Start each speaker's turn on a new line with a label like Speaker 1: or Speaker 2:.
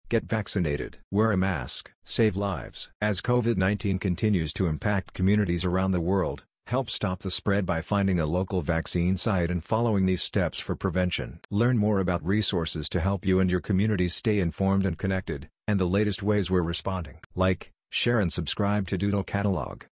Speaker 1: Get vaccinated. Wear a mask. Save lives. As COVID-19 continues to impact communities around the world, help stop the spread by finding a local vaccine site and following these steps for prevention. Learn more about resources to help you and your community stay informed and connected, and the latest ways we're responding. Like, share and subscribe to Doodle Catalog.